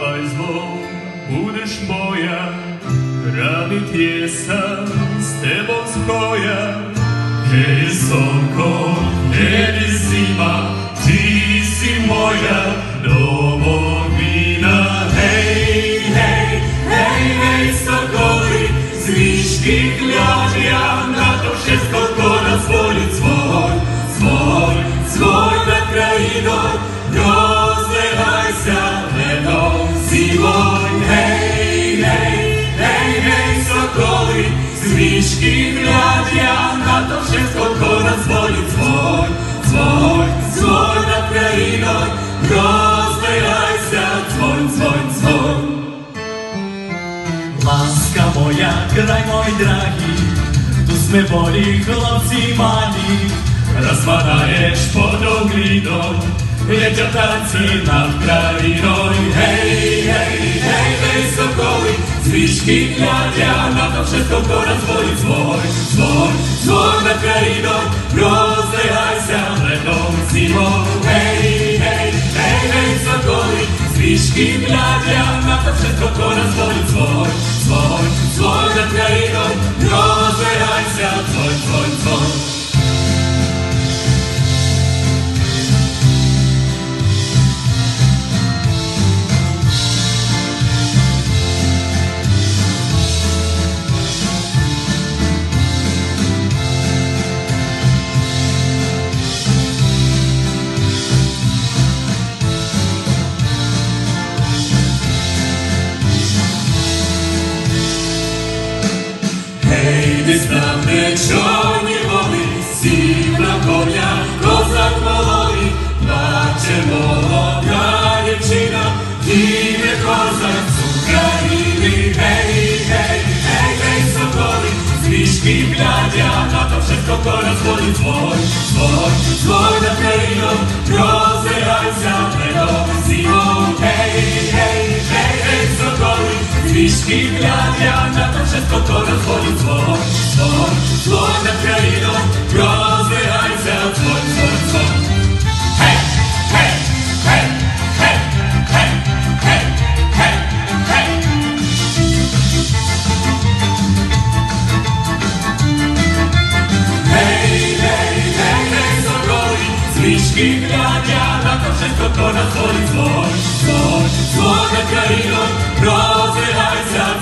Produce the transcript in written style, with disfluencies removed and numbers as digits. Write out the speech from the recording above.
Вставай зло, будеш моя, рани тєса з тебом зброя. Гей, сонко, гей, зима, ти си моя домовина. Гей, гей, гей, гей, соколи, звички глядя, на то wszystko nas boli dzwoń, dzwoń, dzwoń nad krainą, rozlegajся ledą zimoń. Hej, hej, hej, hej, sokoły, звички глядя, na to wszystko nas boli dzwoń, dzwoń, dzwoń nad krainą, rozlegajся, dzwoń, dzwoń, dzwoń. Ласка моя, край мой дорогий, тут sme boli chlapci malí. Rozpadaješ pod oglinou, jeďa tanci nad krajinou. Hej, hej, hej, hej, sokoly, zvýšky hľadia, na to všetko to nás boli zvoj, zvoj, zvoj nad krajinou, rozlehaj sa ledom zimou. Hej, hej, hej, hej, sokoly, zvýšky hľadia, na to všetko to nás boli zvoj, zvoj, zvoj nad krajinou, rozlehaj sa, zvoj, zvoj, zvoj. Wystawne czarnie wody, sivna konia, kozak mololi, placze młoda dziewczyna, imię kozak z Ukrainy. Hej, hej, hej, hej, sokoły, zwiszki gladia, na to wszystko to nas boli dzwoń, dzwoń, dzwoń nad krainą, rozlehajся ledom zimą. Hej, hej, hej, hej, sokoły, zwiszki gladia, na to wszystko to nas boli dzwoń, dzwoń, dzwoń nad krainą, rozlehajся, dzwoń, dzwoń, dzwoń. Hej, hej, hej, hej, hej, hej, hej, hej. Hej, hej, hej, hej, sokoły, zwiszki gladia, na to wszystko to nas boli dzwoń, dzwoń, dzwoń nad krainą, rozlehajся